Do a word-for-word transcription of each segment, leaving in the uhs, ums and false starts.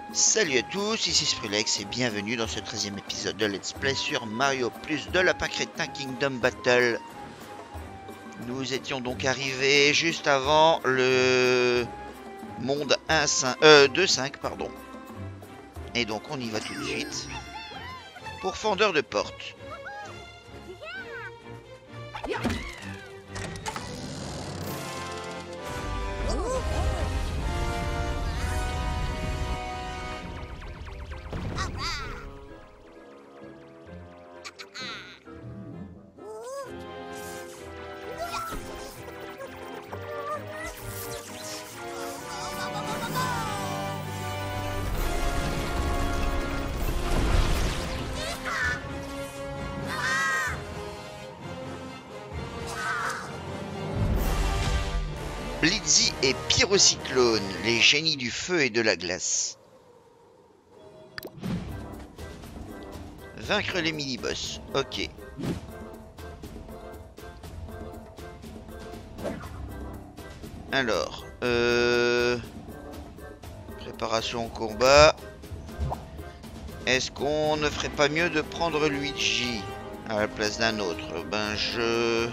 Salut à tous, ici Sprilex et bienvenue dans ce treizième épisode de Let's Play sur Mario Plus de Lapin Crétin Kingdom Battle. Nous étions donc arrivés juste avant le monde un cinq, euh, deux cinq, pardon. Et donc on y va tout de suite pour fendeur de porte. Blitzy et Pyrocyclone, les génies du feu et de la glace. Vaincre les mini-boss, ok. Alors, euh... préparation au combat. Est-ce qu'on ne ferait pas mieux de prendre Luigi à la place d'un autre? Ben je...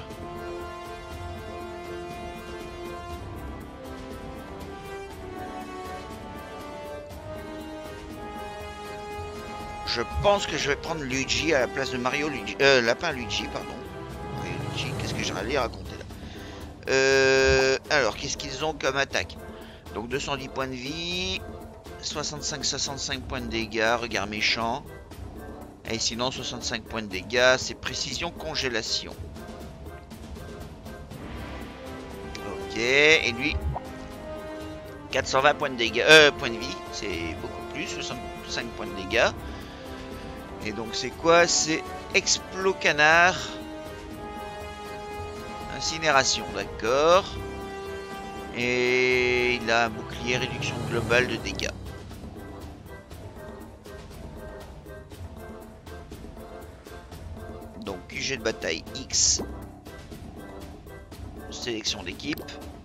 Je pense que je vais prendre Luigi à la place de Mario Luigi. Euh, Lapin Luigi, pardon. Mario Luigi, qu'est-ce que j'allais raconter là? Euh, alors, qu'est-ce qu'ils ont comme attaque? Donc deux cent dix points de vie, soixante-cinq soixante-cinq points de dégâts, regard méchant. Et sinon, soixante-cinq points de dégâts, c'est précision congélation. Ok, et lui, quatre cent vingt points de dégâts, euh, points de vie, c'est beaucoup plus, soixante-cinq points de dégâts. Et donc c'est quoi? C'est Explo Canard. Incinération, d'accord. Et il a un bouclier réduction globale de dégâts. Donc Q G de bataille X. Sélection d'équipe.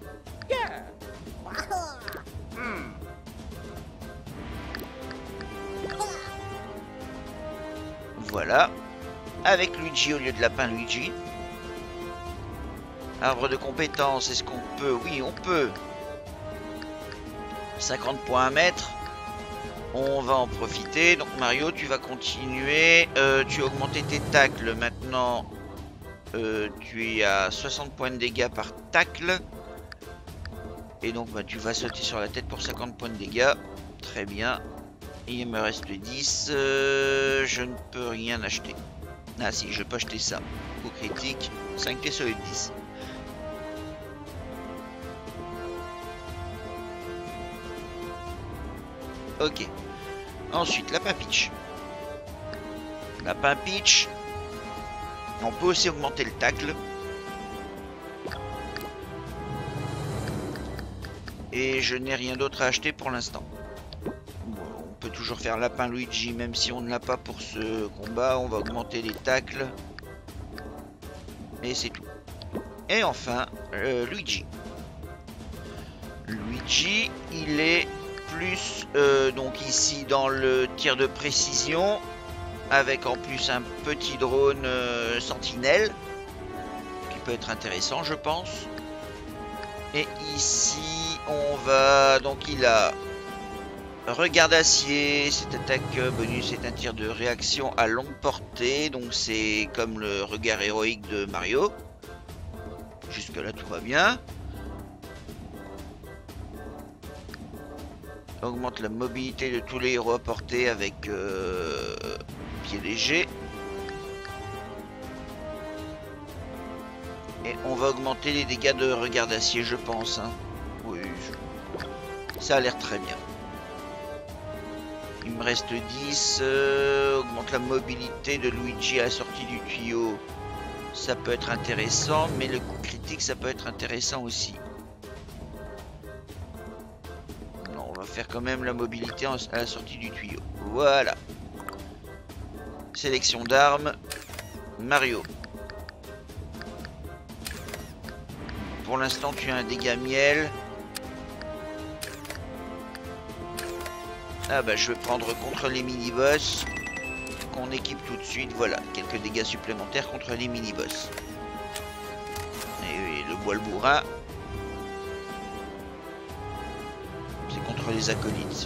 Voilà. Avec Luigi au lieu de Lapin Luigi. Arbre de compétences, est-ce qu'on peut? Oui, on peut. cinquante points à mettre. On va en profiter. Donc Mario, tu vas continuer. Euh, tu as augmenté tes tacles. Maintenant, euh, tu es à soixante points de dégâts par tacle. Et donc, bah, tu vas sauter sur la tête pour cinquante points de dégâts. Très bien. Il me reste dix. Euh, je ne peux rien acheter. Ah si, je peux acheter ça. Coup critique. cinq pièces sur les dix. Ok. Ensuite, Lapin Peach. Lapin Peach. On peut aussi augmenter le tacle. Et je n'ai rien d'autre à acheter pour l'instant. Bon, on peut toujours faire Lapin Luigi, même si on ne l'a pas pour ce combat. On va augmenter les tacles. Et c'est tout. Et enfin, euh, Luigi. Luigi, il est plus euh, donc ici dans le tir de précision, avec en plus un petit drone euh, sentinelle qui peut être intéressant, je pense. Et ici on va donc, il a regard d'acier, cette attaque bonus est un tir de réaction à longue portée, donc c'est comme le regard héroïque de Mario. Jusque là tout va bien. Augmente la mobilité de tous les héros à portée avec euh, pied léger. Et on va augmenter les dégâts de regard d'acier, je pense. Hein. Oui, je... ça a l'air très bien. Il me reste dix. Euh, augmente la mobilité de Luigi à la sortie du tuyau. Ça peut être intéressant, mais le coup critique, ça peut être intéressant aussi. On va faire quand même la mobilité à la sortie du tuyau. Voilà. Sélection d'armes. Mario. Pour l'instant, tu as un dégât miel. Ah bah je vais prendre contre les mini-boss qu'on équipe tout de suite. Voilà, quelques dégâts supplémentaires contre les mini-boss. Et le bois le bourrin, c'est contre les acolytes.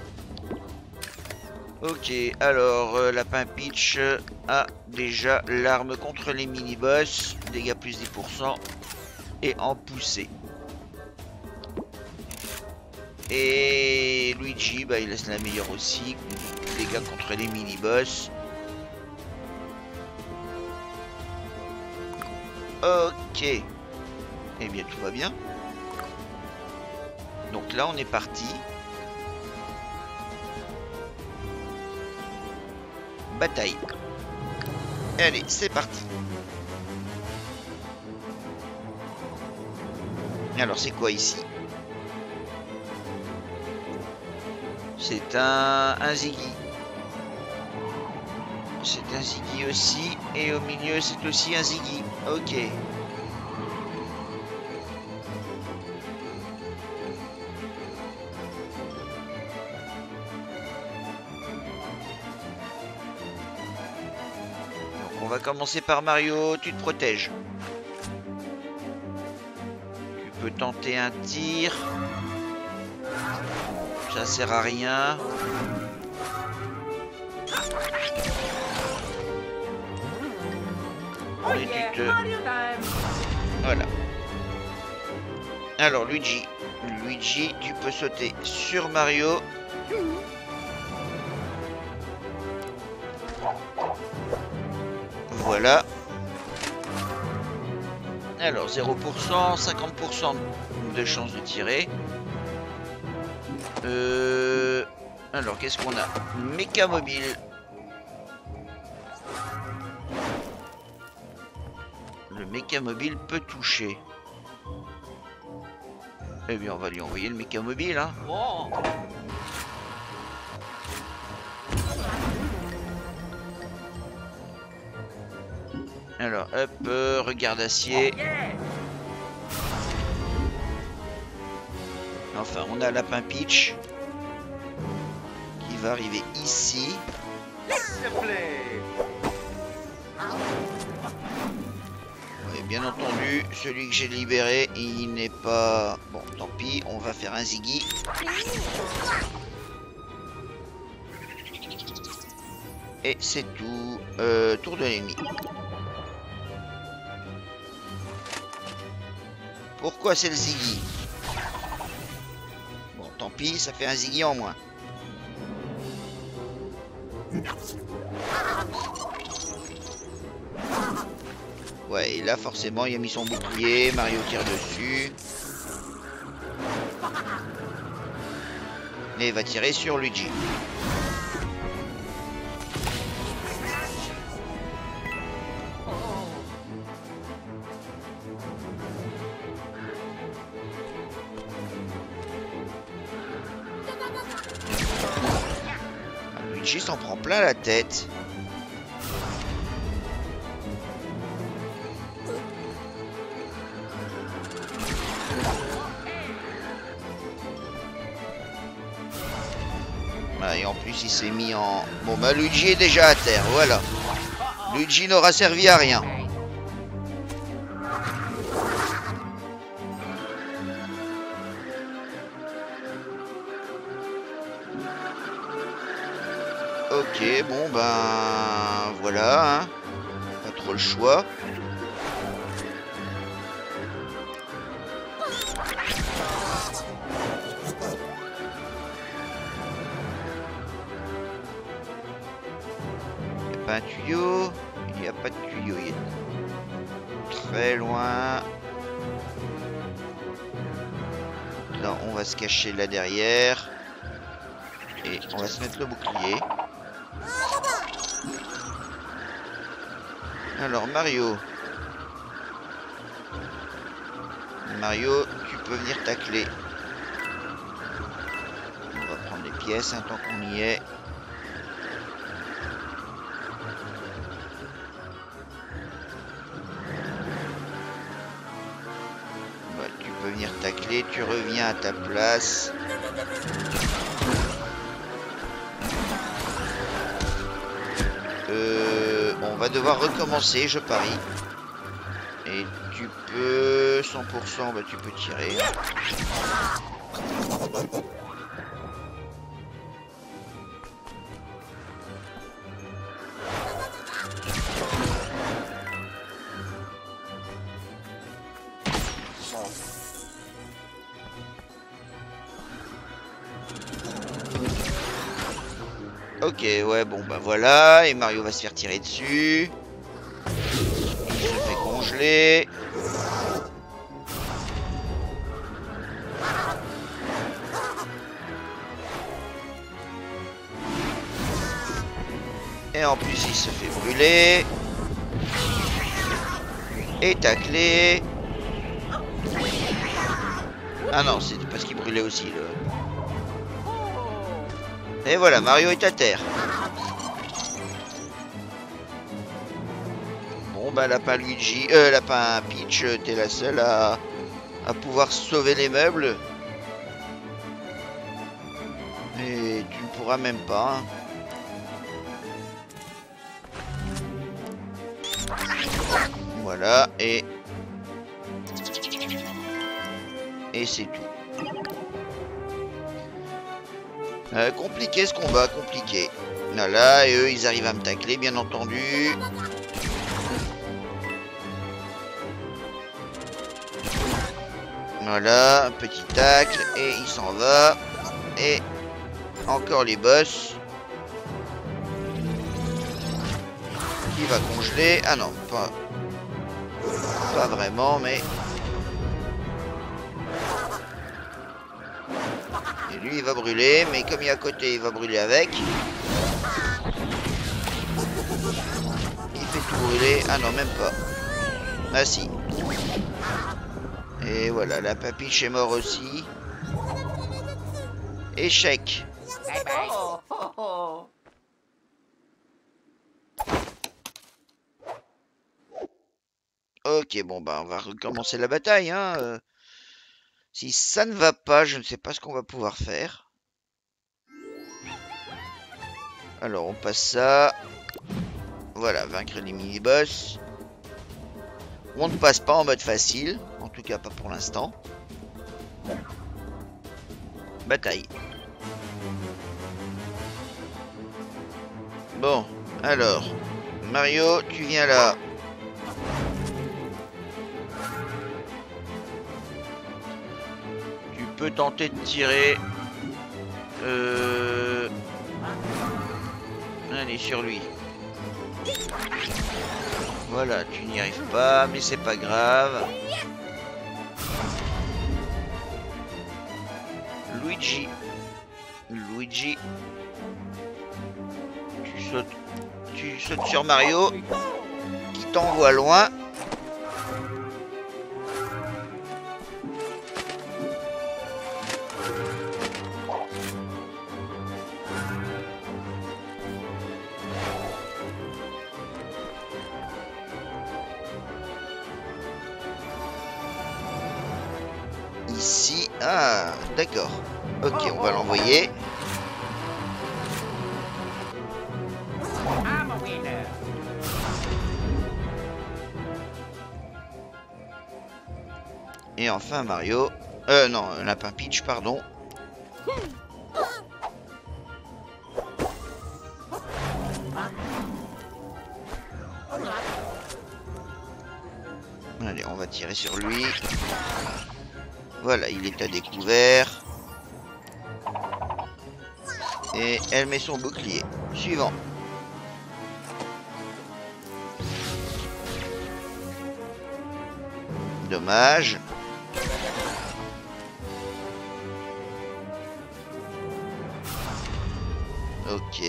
Ok, alors euh, Lapin Peach a déjà l'arme contre les mini-boss, dégâts plus dix pour cent et en poussée. Et Luigi, bah, il laisse la meilleure aussi, dégâts contre les mini-boss. Ok, eh bien tout va bien. Donc là on est parti. Bataille. Allez, c'est parti. Alors, c'est quoi ici? C'est un, un Ziggy. C'est un Ziggy aussi. Et au milieu, c'est aussi un Ziggy. Ok. On va commencer par Mario, tu te protèges. Tu peux tenter un tir. Ça sert à rien. Et tu te... Voilà. Alors Luigi. Luigi, tu peux sauter sur Mario. Voilà. Alors zéro pour cent, cinquante pour cent de chance de tirer. Euh... Alors qu'est-ce qu'on a? Méca mobile. Le méca mobile peut toucher. Eh bien on va lui envoyer le méca mobile, hein. Wow. Alors, hop, euh, regarde acier. Enfin, on a Lapin Peach qui va arriver ici. Oui, bien entendu, celui que j'ai libéré, il n'est pas... Bon, tant pis, on va faire un Ziggy. Et c'est tout. Euh, tour de l'ennemi. Pourquoi c'est le Ziggy? Bon, tant pis, ça fait un Ziggy en moins. Ouais, et là, forcément, il a mis son bouclier. Mario tire dessus. Et il va tirer sur Luigi. Luigi s'en prend plein la tête. Ah, et en plus il s'est mis en... Bon bah Luigi est déjà à terre, voilà. Luigi n'aura servi à rien. Ok, bon ben voilà, hein. Pas trop le choix. Il n'y a pas un tuyau, il n'y a pas de tuyau, il est très loin. Là on va se cacher là derrière. Et on va se mettre le bouclier. Alors Mario. Mario, tu peux venir tacler. On va prendre les pièces hein, tant qu'on y est. Bah, tu peux venir tacler, tu reviens à ta place. va devoir recommencer, je parie. Et tu peux... cent pour cent, bah tu peux tirer. Ok, ouais, bon bah voilà, et Mario va se faire tirer dessus. Il se fait congeler. Et en plus il se fait brûler. Et tacler. Ah non, c'est parce qu'il brûlait aussi le... Et voilà, Mario est à terre. Bon bah lapin Luigi, euh, lapin Peach, t'es la seule à, à pouvoir sauver les meubles. Et tu ne pourras même pas. Hein. Voilà, et... Et c'est tout. Euh, compliqué ce combat, compliqué. Voilà, et eux, ils arrivent à me tacler, bien entendu. Voilà, un petit tacle, et il s'en va. Et encore les boss. Qui va congeler. Ah non, pas... Pas vraiment, mais... Et lui, il va brûler, mais comme il est à côté, il va brûler avec. Il fait tout brûler. Ah non, même pas. Ah si. Et voilà, la Peach est mort aussi. Échec. Bye bye. Oh, oh, oh. Ok, bon bah on va recommencer la bataille, hein. Euh, si ça ne va pas, je ne sais pas ce qu'on va pouvoir faire. Alors on passe ça. Voilà, vaincre les mini-boss. On ne passe pas en mode facile, en tout cas pas pour l'instant. Bataille. Bon, alors, Mario, tu viens là. Tu peux tenter de tirer. Euh... Allez, sur lui. Voilà, tu n'y arrives pas, mais c'est pas grave. Luigi. Luigi. Tu sautes. Tu sautes sur Mario. Qui t'envoie loin. Ici, ah, d'accord. Ok, on va l'envoyer. I'm a winner. Et enfin Mario. Euh, non, lapin Peach, pardon. Allez, on va tirer sur lui. Voilà, il est à découvert. Et elle met son bouclier. Suivant. Dommage. Ok.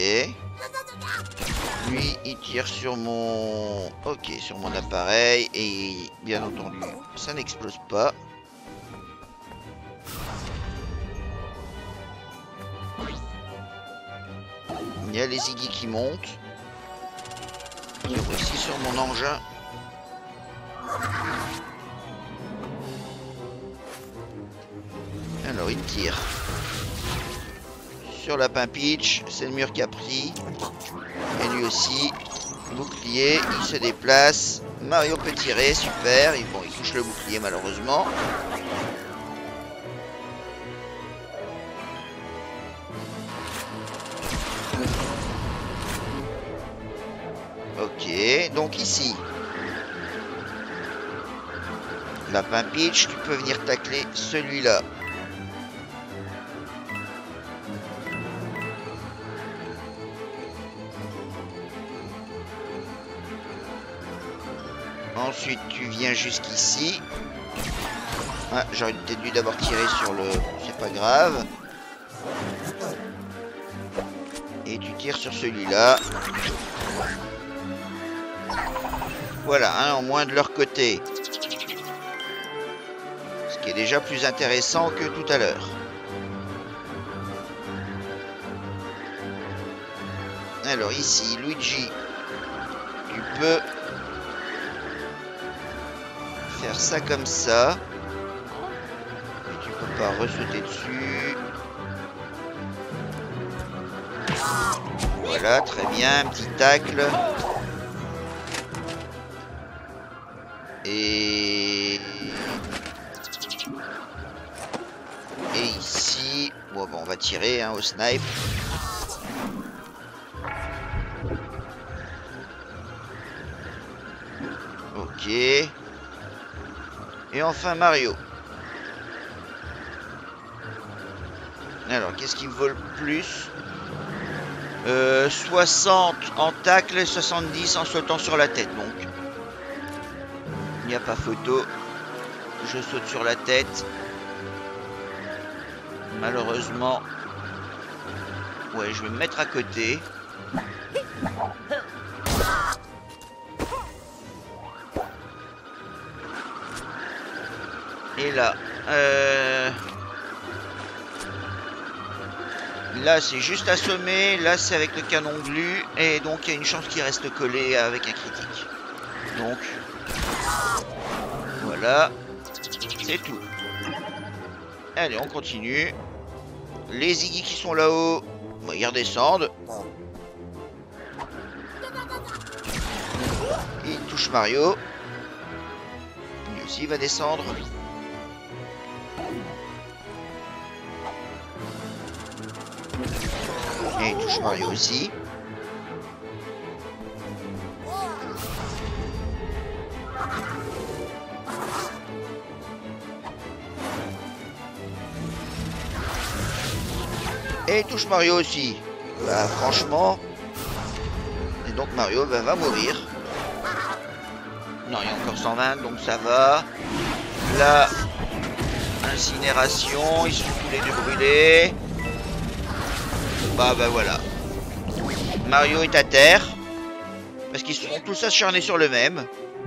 Lui, il tire sur mon... Ok, sur mon appareil. Et bien entendu, ça n'explose pas. Il y a les Iggy qui montent. Qui réussit sur mon engin. Alors il tire. Sur lapin Peach. C'est le mur qui a pris. Et lui aussi. Bouclier, il se déplace. Mario peut tirer, super. Bon, il touche le bouclier malheureusement. Ok, donc ici. Lapin Peach, tu peux venir tacler celui-là. Ensuite, tu viens jusqu'ici. Ah, j'aurais peut-être dû d'abord tirer sur le... C'est pas grave. Et tu tires sur celui-là. Voilà, un en moins de leur côté. Ce qui est déjà plus intéressant que tout à l'heure. Alors ici, Luigi, tu peux faire ça comme ça. Et tu peux pas ressauter dessus. Voilà, très bien, un petit tacle. Et... Et ici... Bon, bon on va tirer hein, au snipe. Ok. Et enfin Mario. Alors, qu'est-ce qui vaut le plus? euh, soixante en tacle et soixante-dix en sautant sur la tête, donc. Il n'y a pas photo. Je saute sur la tête. Malheureusement. Ouais, je vais me mettre à côté. Et là. Euh... Là, c'est juste assommé. Là, c'est avec le canon glu. Et donc, il y a une chance qu'il reste collé avec un critique. Donc... Voilà. C'est tout. Allez, on continue. Les Ziggy qui sont là-haut, bah, ils redescendent. Il touche Mario. Lui aussi va descendre. Et il touche Mario aussi. Et il touche Mario aussi. Bah franchement. Et donc Mario bah, va mourir. Non, il y a encore cent vingt, donc ça va. Là, incinération, ils sont tous les deux brûlés. Bah bah voilà. Mario est à terre. Parce qu'ils sont tous acharnés sur le même.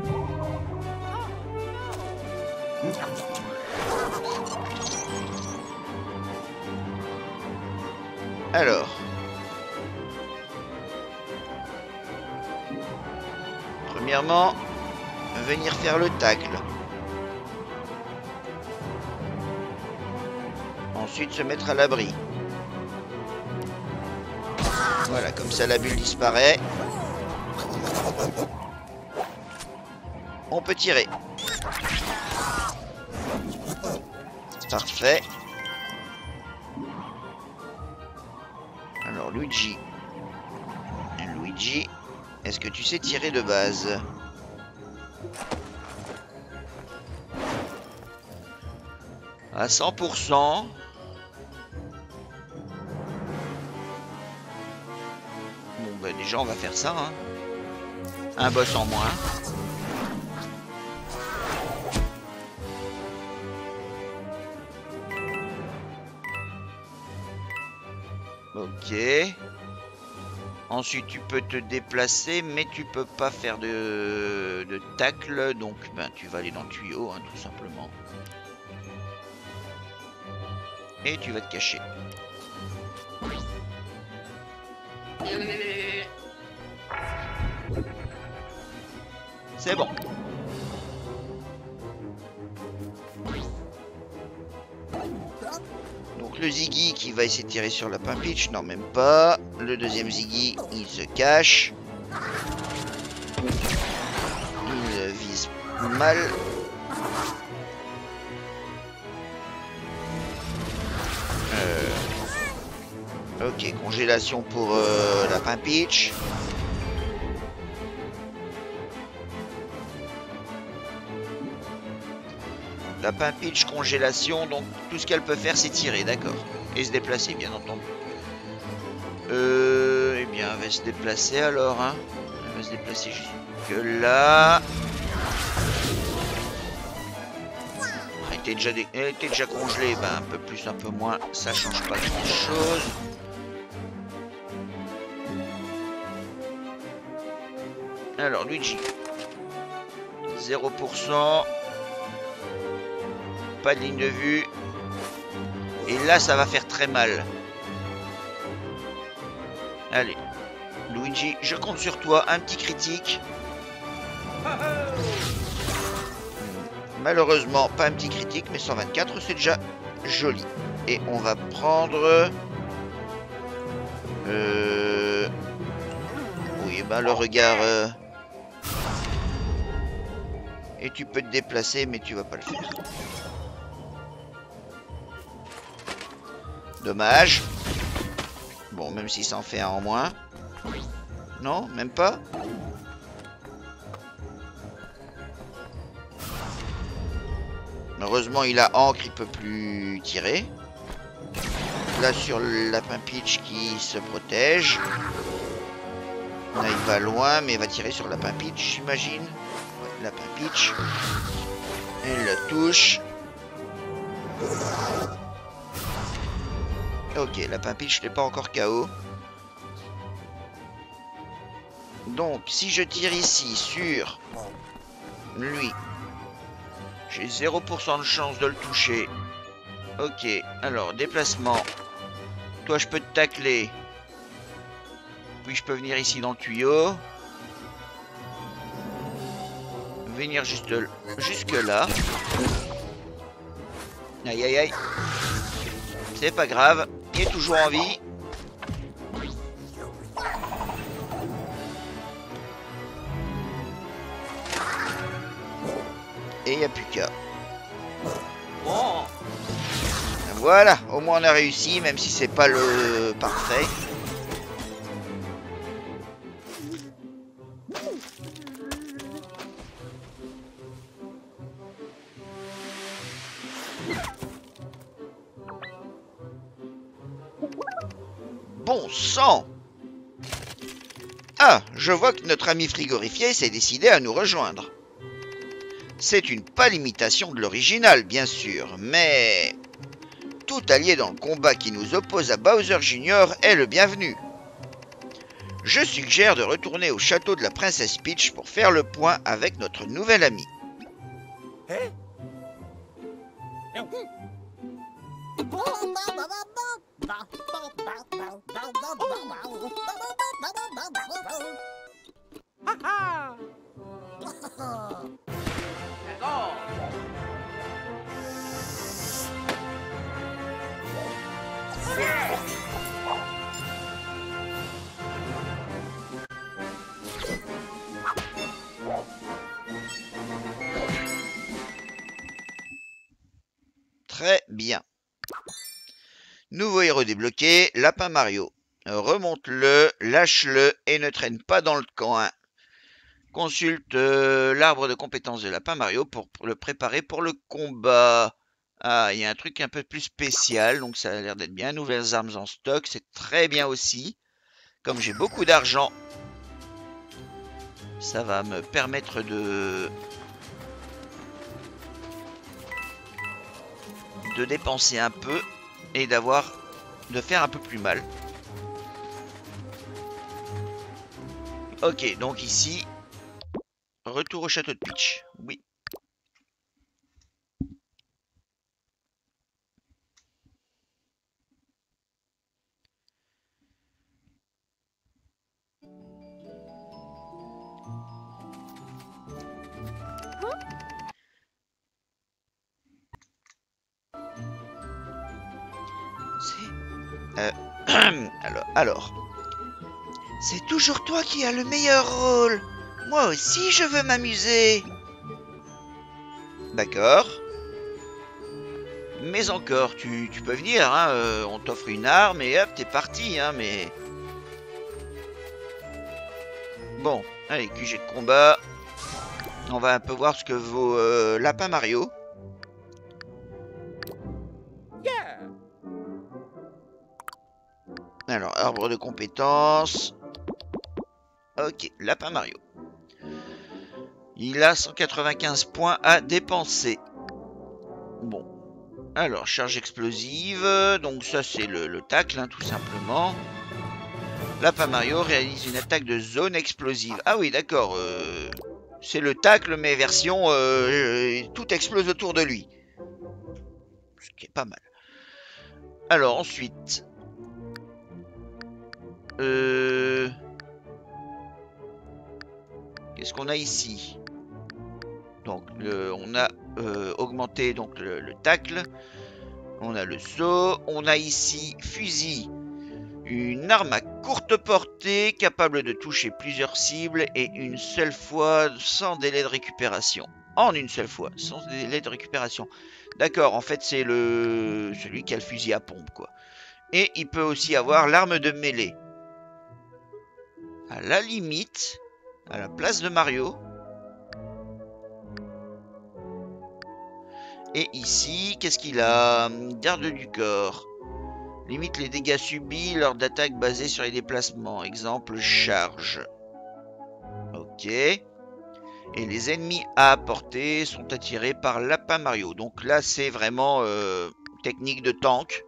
Alors. Premièrement, venir faire le tacle. Ensuite, se mettre à l'abri. Voilà, comme ça la bulle disparaît. On peut tirer. Parfait. Alors Luigi. Luigi, est-ce que tu sais tirer de base? À cent pour cent. Bon bah déjà on va faire ça hein. Un boss en moins. Ok. Ensuite tu peux te déplacer mais tu peux pas faire de, de tacle. Donc ben, tu vas aller dans le tuyau hein, tout simplement. Et tu vas te cacher. C'est bon. Donc le Ziggy qui va essayer de tirer sur Lapin Peach, non même pas. Le deuxième Ziggy, il se cache. mal. Euh... Ok, congélation pour euh, Lapin Peach. Lapin Peach, congélation, donc tout ce qu'elle peut faire c'est tirer, d'accord. Et se déplacer bien entendu. Euh, eh bien, elle va se déplacer alors, hein. Elle va se déplacer jusque là. Elle était déjà, dé... elle était déjà congelée, ben, un peu plus, un peu moins, ça change pas grand chose. Alors, Luigi, zéro pour cent. Pas de ligne de vue. Et là, ça va faire très mal. Allez, Luigi, je compte sur toi. Un petit critique. Malheureusement, pas un petit critique, mais cent vingt-quatre, c'est déjà joli. Et on va prendre... Euh... Oui, ben le regard... Euh... Et tu peux te déplacer, mais tu vas pas le faire. Dommage. Bon, même si ça en fait un en moins. Non, même pas. Heureusement, il a encre, il peut plus tirer. Là, sur le Lapin Peach qui se protège. Là, il va loin, mais il va tirer sur le Lapin Peach, j'imagine. Ouais, Lapin Peach. Il le touche. Ok, Lapin Peach n'est pas encore K O. Donc, si je tire ici sur lui, j'ai zéro pour cent de chance de le toucher. Ok, alors, déplacement. Toi, je peux te tacler. Puis, je peux venir ici dans le tuyau. Venir juste jusque là. Aïe, aïe, aïe. C'est pas grave. Il est toujours en vie. Et il n'y a plus qu'à. Voilà, au moins on a réussi, même si c'est pas le parfait. Bon sang! Ah, je vois que notre ami frigorifié s'est décidé à nous rejoindre. C'est une pâle imitation de l'original, bien sûr, mais... tout allié dans le combat qui nous oppose à Bowser Junior est le bienvenu. Je suggère de retourner au château de la princesse Peach pour faire le point avec notre nouvel ami. Très bien. Nouveau héros débloqué, Lapin Mario. Remonte-le, lâche-le et ne traîne pas dans le coin. Consulte euh, l'arbre de compétences de Lapin Mario pour, pour le préparer pour le combat. Ah, il y a un truc un peu plus spécial, donc ça a l'air d'être bien. Nouvelles armes en stock, c'est très bien aussi. Comme j'ai beaucoup d'argent, ça va me permettre de... de dépenser un peu et d'avoir... de faire un peu plus mal. Ok, donc ici... retour au château de Peach. Oui. C'est... Euh... alors, alors... C'est toujours toi qui as le meilleur rôle. Moi aussi, je veux m'amuser. D'accord. Mais encore, tu, tu peux venir, hein, euh, on t'offre une arme et hop, t'es parti, hein, mais... Bon, allez, Q G de combat. On va un peu voir ce que vaut euh, Lapin Mario. Alors, arbre de compétences. Ok, Lapin Mario. Il a cent quatre-vingt-quinze points à dépenser. Bon. Alors, charge explosive. Donc ça, c'est le, le tacle, hein, tout simplement. Lapin Mario réalise une attaque de zone explosive. Ah oui, d'accord. Euh, c'est le tacle, mais version... Euh, tout explose autour de lui. Ce qui est pas mal. Alors, ensuite... Euh... Qu'est-ce qu'on a ici? Donc, le, on a euh, augmenté donc, le, le tacle. On a le saut. On a ici fusil. Une arme à courte portée capable de toucher plusieurs cibles et une seule fois sans délai de récupération. En une seule fois, sans délai de récupération. D'accord, en fait c'est le celui qui a le fusil à pompe, quoi. Et il peut aussi avoir l'arme de mêlée. À la limite, à la place de Mario. Et ici, qu'est-ce qu'il a? Garde du corps. Limite les dégâts subis lors d'attaques basées sur les déplacements. Exemple, charge. Ok. Et les ennemis à apporter sont attirés par Lapin Mario. Donc là, c'est vraiment euh, technique de tank.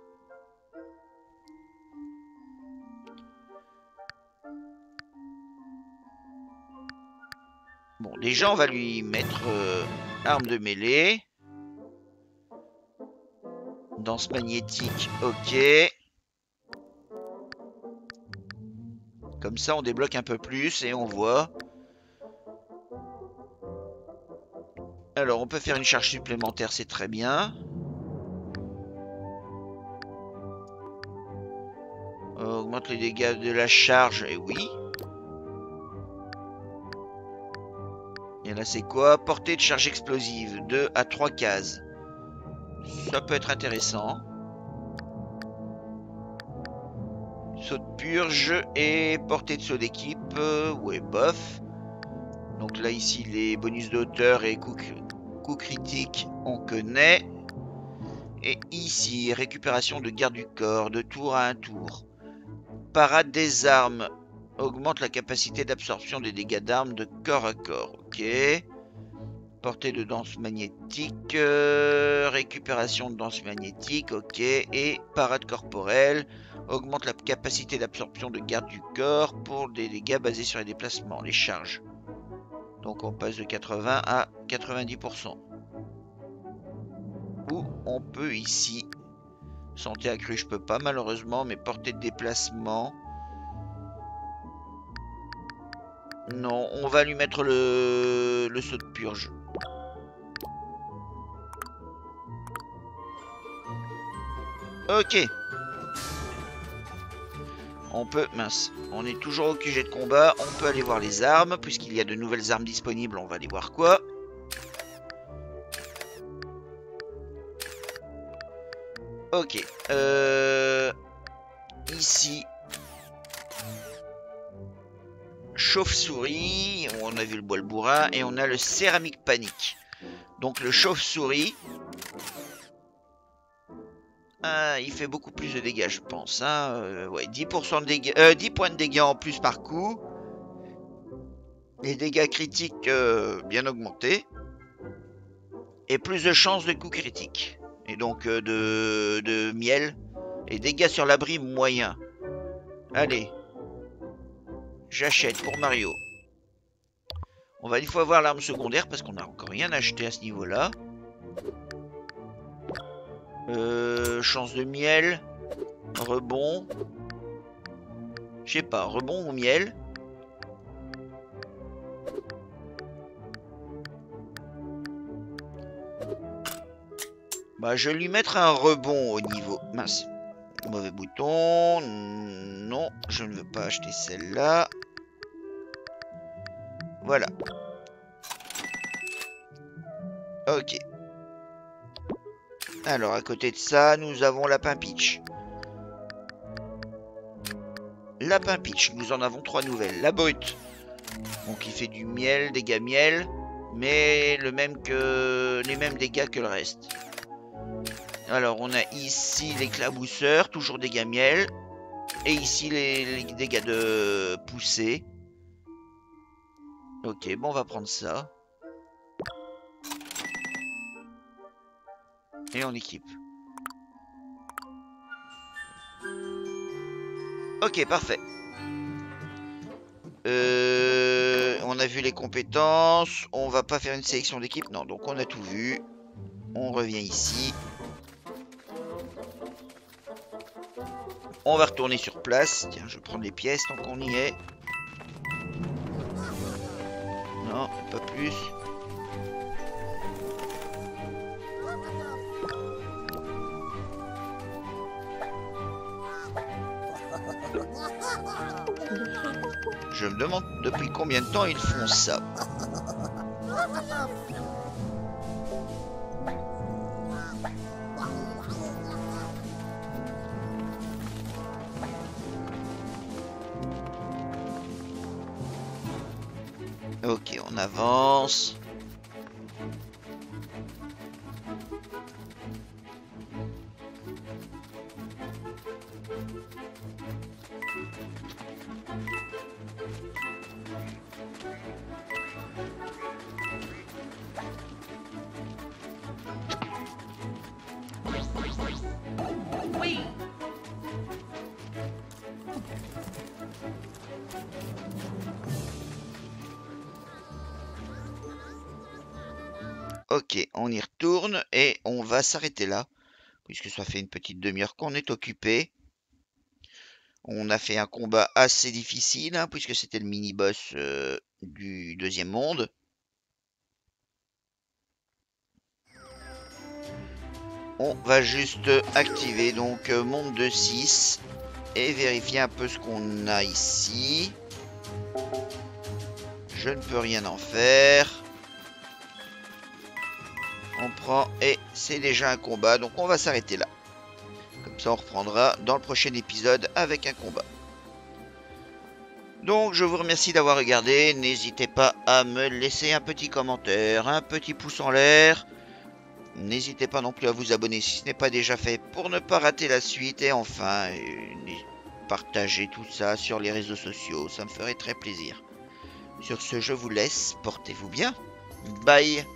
Bon, déjà, on va lui mettre euh, arme de mêlée. Danse magnétique, ok. Comme ça, on débloque un peu plus et on voit. Alors, on peut faire une charge supplémentaire, c'est très bien. On augmente les dégâts de la charge, et oui. Et là, c'est quoi? Portée de charge explosive, deux à trois cases. Ça peut être intéressant. Saut de purge et portée de saut d'équipe. Euh, ouais, bof. Donc là, ici, les bonus de hauteur et coups coup critiques, on connaît. Et ici, récupération de garde du corps, de tour à un tour. Parade des armes. Augmente la capacité d'absorption des dégâts d'armes de corps à corps. Ok. Portée de danse magnétique. Euh, récupération de danse magnétique. Ok. Et parade corporelle. Augmente la capacité d'absorption de garde du corps pour des dégâts basés sur les déplacements, les charges. Donc on passe de quatre-vingts à quatre-vingt-dix pour cent. Ou on peut ici, santé accrue je peux pas malheureusement, mais portée de déplacement. Non, on va lui mettre le, le saut de purge. Ok. On peut, mince, on est toujours au Q G de combat, on peut aller voir les armes, puisqu'il y a de nouvelles armes disponibles, on va aller voir quoi. Ok, euh, ici, chauve-souris, on a vu le bois le bourrin, et on a le céramique panique. Donc le chauve-souris, ah, il fait beaucoup plus de dégâts, je pense. Hein. Euh, ouais, dix pour cent de dégâts, euh, dix points de dégâts en plus par coup. Les dégâts critiques euh, bien augmentés. Et plus de chances de coups critiques. Et donc euh, de, de miel. Et dégâts sur l'abri moyen. Allez. J'achète pour Mario. On va une fois voir l'arme secondaire parce qu'on n'a encore rien acheté à ce niveau-là. Euh, chance de miel. Rebond. Je sais pas, rebond ou miel. Bah, je vais lui mettre un rebond au niveau. Mince. Mauvais bouton. Non, je ne veux pas acheter celle-là. Voilà. Ok. Alors, à côté de ça, nous avons Lapin Peach. Lapin Peach, nous en avons trois nouvelles. La brute, donc il fait du miel, dégâts miel, mais le même que les mêmes dégâts que le reste. Alors, on a ici l'éclabousseur, toujours dégâts miel, et ici les, les dégâts de poussée. Ok, bon, on va prendre ça. Et on équipe. Ok, parfait. Euh, on a vu les compétences. On va pas faire une sélection d'équipe. Non, donc on a tout vu. On revient ici. On va retourner sur place. Tiens, je vais prendre les pièces tant qu'on y est. Non, pas plus. Je me demande depuis combien de temps ils font ça. Ok, on avance. Oui. Ok, on y retourne et on va s'arrêter là, puisque ça fait une petite demi-heure qu'on est occupé. On a fait un combat assez difficile, hein, puisque c'était le mini-boss euh, du deuxième monde. On va juste activer donc euh, monde de six et vérifier un peu ce qu'on a ici. Je ne peux rien en faire. On prend et c'est déjà un combat, donc on va s'arrêter là. Comme ça on reprendra dans le prochain épisode avec un combat. Donc je vous remercie d'avoir regardé, n'hésitez pas à me laisser un petit commentaire, un petit pouce en l'air. N'hésitez pas non plus à vous abonner si ce n'est pas déjà fait pour ne pas rater la suite. Et enfin, euh, partagez tout ça sur les réseaux sociaux, ça me ferait très plaisir. Sur ce, je vous laisse, portez-vous bien. Bye.